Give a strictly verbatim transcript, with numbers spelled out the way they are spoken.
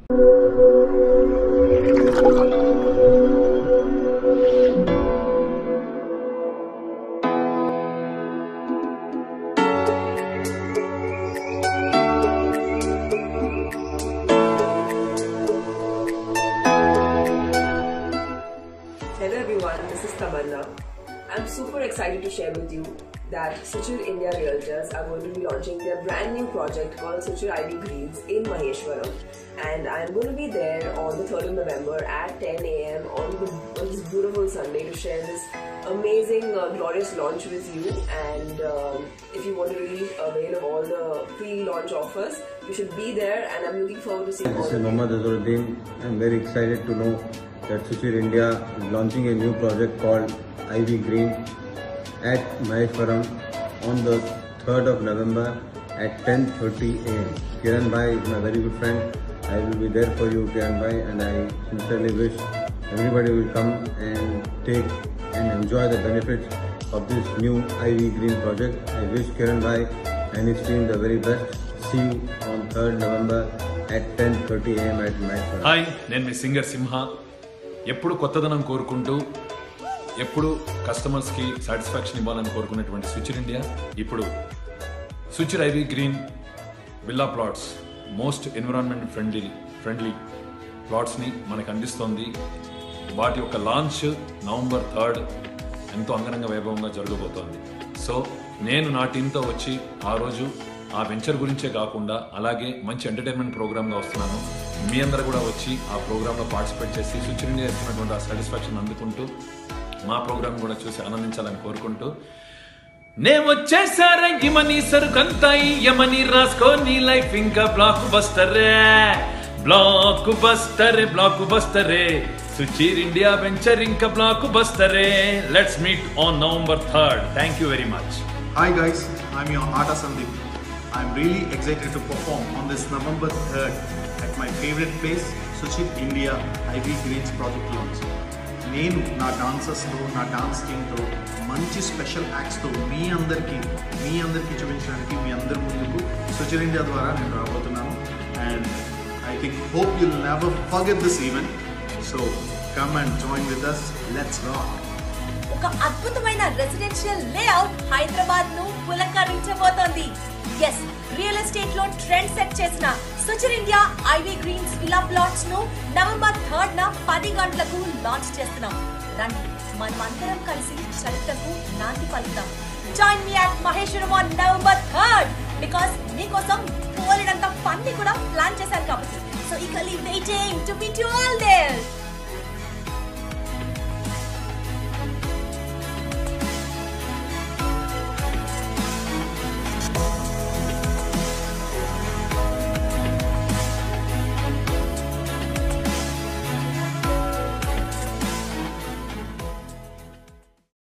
Hello everyone, this is Tamanna. I'm super excited to share with you that Suchirindia Realtors are going to be launching their brand new project called Suchirindia Greens in Maheshwaram, and I'm going to be there on the third of November at ten A M on, the, on this beautiful Sunday to share this amazing, uh, glorious launch with you. And um, if you want to really avail of all the pre-launch offers, you should be there, and I'm looking forward to seeing all of you. This is Azharuddin. I'm very excited to know that Suchirindia is launching a new project called Ivy Green at Maheshwaram on the third of November at ten thirty A M Kiran Bhai is my very good friend. I will be there for you, Kiran Bhai, and I sincerely wish everybody will come and take and enjoy the benefits of this new Ivy Green project. I wish Kiran Bhai and his team the very best. See you on third November at ten thirty A M at Maheshwaram. Hi, నేను మీ singer సింహ. ఎప్పుడు కొత్తదనం కోరుకుంటూ ఎప్పుడు కస్టమర్స్కి satisfaction ఇవ్వాలని కోరుకునేటువంటి సుచిరిండియా ఇప్పుడు Suchir ivy green villa plots most environment friendly friendly ప్లాట్స్ని మనకు అందిస్తోంది. వాటి యొక్క లాంచ్ నవంబర్ థర్డ్ ఎంతో అంగరంగ వైభవంగా జరగబోతోంది. సో నేను నా టీంతో వచ్చి ఆ రోజు ఆ వెంచర్ గురించే కాకుండా అలాగే మంచి ఎంటర్టైన్మెంట్ ప్రోగ్రామ్గా వస్తున్నాను. మీ అందరూ కూడా వచ్చి ఆ ప్రోగ్రాంలో పార్టిసిపేట్ చేసి సుచిరిండియా ఇస్తున్నటువంటి ఆ సాటిస్ఫాక్షన్ అందుకుంటూ మా ప్రోగ్రామ్ కూడా చూసి ఆనందించాలని కోరుకుంటూ నే వచ్చేసారా ఇమని సరుకంతా యమని రాసుకో నీ లైఫ్ ఇంకా బ్లాక్ బస్టరే బ్లాక్ బస్టరే బ్లాక్ బస్టరే సుచిరిండియా వెంచర్ ఇంకా బ్లాక్ బస్టరే. Let's meet on November third. Thank you very much. Hi guys, I'm your Ata Sandeep. I'm really excited to perform on this November third at my favorite place, Suchirindia Ivy Greens project launch. నేను నా డాన్సర్స్తో నా dance టీమ్తో మంచి special యాక్ట్స్తో మీ అందరికీ మీ అందరికీ చూపించడానికి మీ అందరి ముందుకు సుచిరిండియా ద్వారా నేను రాబోతున్నాను. And I think hope you'll never forget this event. So come and join with us. Let's rock. ఒక అద్భుతమైన రెసిడెన్షియల్ లేఅవుట్ హైదరాబాద్ ను పులకరించబోతోంది. ఎస్, రియల్ ఎస్టేట్ లో ట్రెండ్ సెట్ చేసిన Suchirindia ivy greens villa plots ను నవంబర్ థర్డ్ న పది గంటలకు లాంచ్ చేస్తున్నాం. రండి, మనం అందరం కలిసి చరిత్రకు నాంది పలుకుతాం. Join me at Maheshwaram on November third because మీకోసం బోలెడంత ఫన్ ని కూడా ప్లాన్ చేశారు కాబట్టి. So eagerly waiting to meet you all there.